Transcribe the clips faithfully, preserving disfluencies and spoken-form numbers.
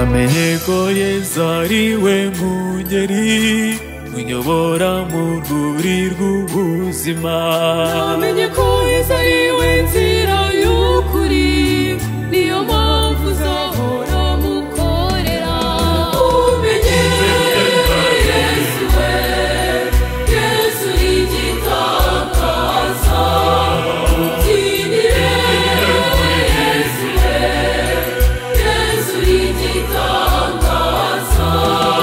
namenye ko Yesu ari we mungeri unyobora mu rwuri rw'ubuzima. Namenye ko Yesu ari we nzira y'ukuri, niyo mpamvu uzahora mukorera. Umenye Yesu we, Yesu ni igitangaza. Ubyinire Yesu we, Yesu ni igitangaza.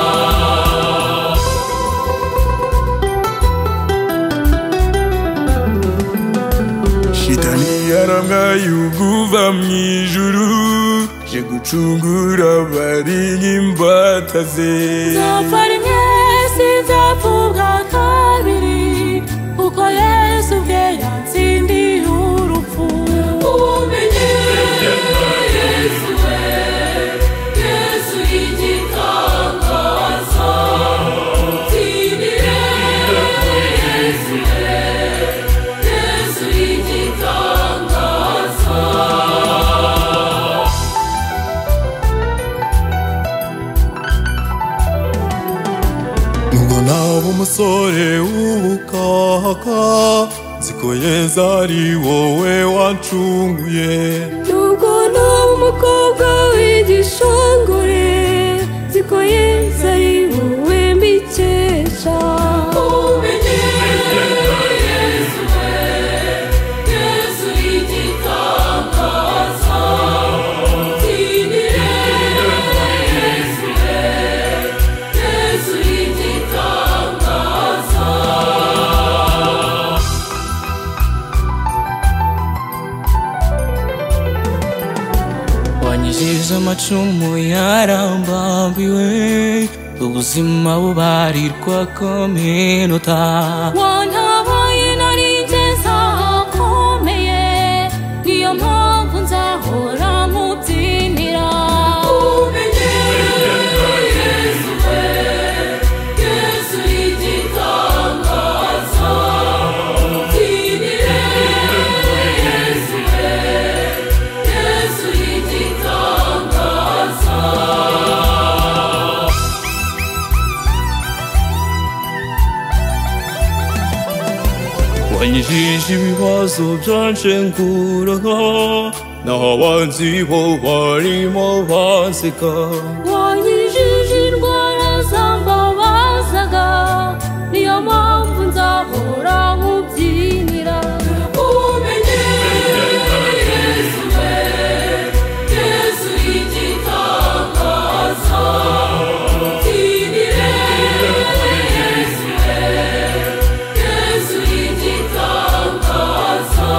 Shitani yaramwaye uguva mw'ijuru, je gucungura abari nk'imbata ze. Nzapfa rimwe sinzapfa ubwa kabiri, kuko Yesu ubwe yatsindiye urupfu. Umenye Yesu we, Yesu ni igitangaza. Ubyinire Yesu we, Yesu ni igitangaza. Nubwo naba umusore w'ubukaka, nzi ko Yesu ari wowe wancunguye. Nubwo naba umukobwa w'igishongore, nzi ko Yesu ari wowe mbikesha. Umenye Yesu we, Yesu ni igitangaza. Ubyinire Yesu we, Yesu ni igitangaza. Wanyijije amacumu yarambambiwe, ubuzima bubarirwa ku minota. Wantabaye nari ngeze ahakomeye, niyo mpamvu nzahora mubyinira. Umenye Yesu we, Yesu ni igitangaza. Ubyinire Yesu we, Yesu ni igitangaza. Wanyijije ibibazo byanshenguraga, naho abanzi bo barimo baseka. Wanyijije indwara zambabazaga, niyo mpamvu nzahora mubyinira. Umenye Yesu we, Yesu ni igitangaza. Ubyinire Yesu we, Yesu ni igitangaza.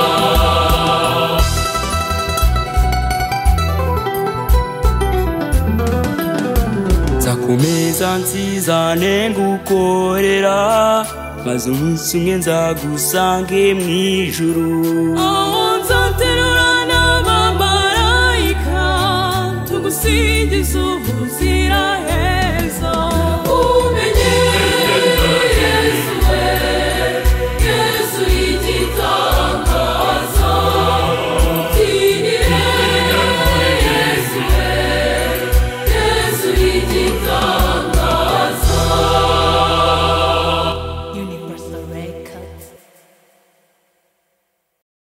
Nzakomeza nsizane ngukorera, maze umunsi umwe nzagusange mw'ijuru. Aho nzaterura n'abamarayika, tugusingize ubuziraherezo.